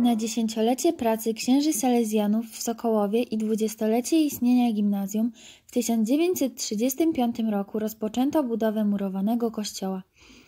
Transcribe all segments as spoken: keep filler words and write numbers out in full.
na dziesięciolecie pracy księży salezjanów w Sokołowie i dwudziestolecie istnienia gimnazjum w tysiąc dziewięćset trzydziestym piątym roku rozpoczęto budowę murowanego kościoła.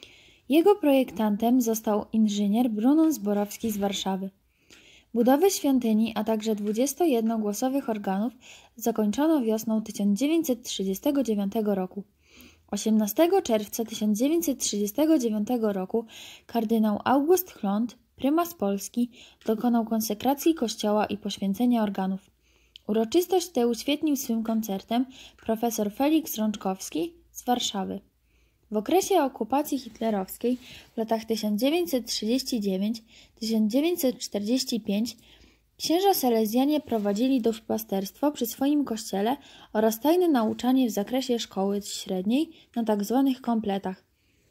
Jego projektantem został inżynier Brunon Zborowski z Warszawy. Budowę świątyni, a także dwudziestojednogłosowych organów zakończono wiosną tysiąc dziewięćset trzydziestego dziewiątego roku. osiemnastego czerwca tysiąc dziewięćset trzydziestego dziewiątego roku kardynał August Chlont, prymas Polski, dokonał konsekracji kościoła i poświęcenia organów. Uroczystość tę uświetnił swym koncertem profesor Feliks Rączkowski z Warszawy. W okresie okupacji hitlerowskiej w latach tysiąc dziewięćset trzydziestym dziewiątym do tysiąc dziewięćset czterdziestego piątego księża salezjanie prowadzili duszpasterstwo przy swoim kościele oraz tajne nauczanie w zakresie szkoły średniej na tzw. kompletach.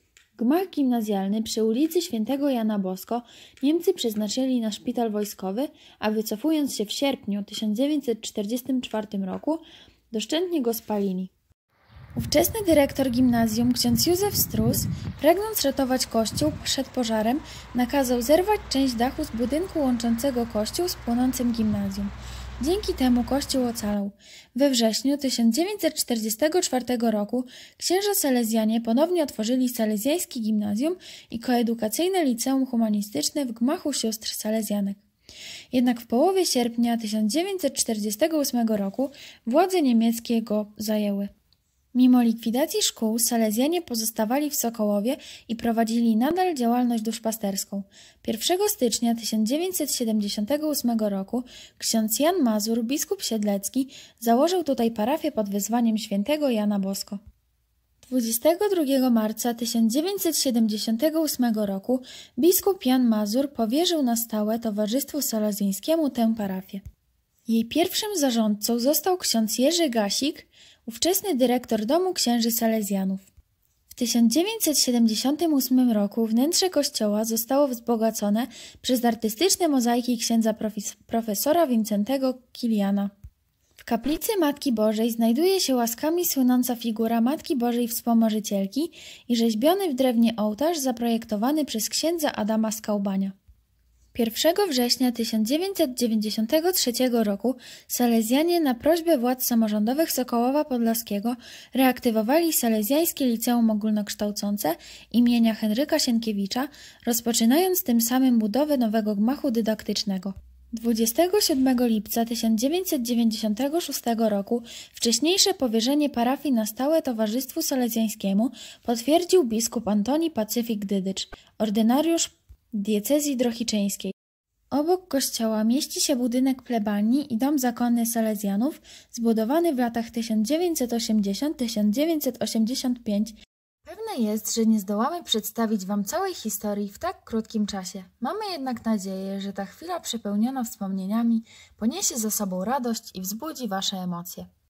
Gmach gimnazjalny przy ulicy Świętego Jana Bosko Niemcy przeznaczyli na szpital wojskowy, a wycofując się w sierpniu tysiąc dziewięćset czterdziestego czwartego roku doszczętnie go spalili. Ówczesny dyrektor gimnazjum, ksiądz Józef Strus, pragnąc ratować kościół przed pożarem, nakazał zerwać część dachu z budynku łączącego kościół z płonącym gimnazjum. Dzięki temu kościół ocalał. We wrześniu tysiąc dziewięćset czterdziestego czwartego roku księża salezjanie ponownie otworzyli salezjańskie gimnazjum i koedukacyjne liceum humanistyczne w gmachu sióstr salezjanek. Jednak w połowie sierpnia tysiąc dziewięćset czterdziestego ósmego roku władze niemieckie go zajęły. Mimo likwidacji szkół, salezjanie pozostawali w Sokołowie i prowadzili nadal działalność duszpasterską. pierwszego stycznia tysiąc dziewięćset siedemdziesiątego ósmego roku ksiądz Jan Mazur, biskup siedlecki, założył tutaj parafię pod wezwaniem świętego Jana Bosko. dwudziestego drugiego marca tysiąc dziewięćset siedemdziesiątego ósmego roku biskup Jan Mazur powierzył na stałe Towarzystwu Salezjańskiemu tę parafię. Jej pierwszym zarządcą został ksiądz Jerzy Gasik, ówczesny dyrektor Domu Księży Salezjanów. W tysiąc dziewięćset siedemdziesiątym ósmym roku wnętrze kościoła zostało wzbogacone przez artystyczne mozaiki księdza profesora Wincentego Kiliana. W kaplicy Matki Bożej znajduje się łaskami słynąca figura Matki Bożej Wspomożycielki i rzeźbiony w drewnie ołtarz zaprojektowany przez księdza Adama Skałbania. pierwszego września tysiąc dziewięćset dziewięćdziesiątego trzeciego roku salezjanie na prośbę władz samorządowych Sokołowa Podlaskiego reaktywowali salezjańskie liceum ogólnokształcące imienia Henryka Sienkiewicza, rozpoczynając tym samym budowę nowego gmachu dydaktycznego. dwudziestego siódmego lipca tysiąc dziewięćset dziewięćdziesiątego szóstego roku wcześniejsze powierzenie parafii na stałe Towarzystwu Salezjańskiemu potwierdził biskup Antoni Pacyfik Dydycz, ordynariusz diecezji drohiczyńskiej. Obok kościoła mieści się budynek plebanii i dom zakonny salezjanów, zbudowany w latach tysiąc dziewięćset osiemdziesiątym do tysiąc dziewięćset osiemdziesiątego piątego. Pewne jest, że nie zdołamy przedstawić Wam całej historii w tak krótkim czasie. Mamy jednak nadzieję, że ta chwila przepełniona wspomnieniami poniesie za sobą radość i wzbudzi Wasze emocje.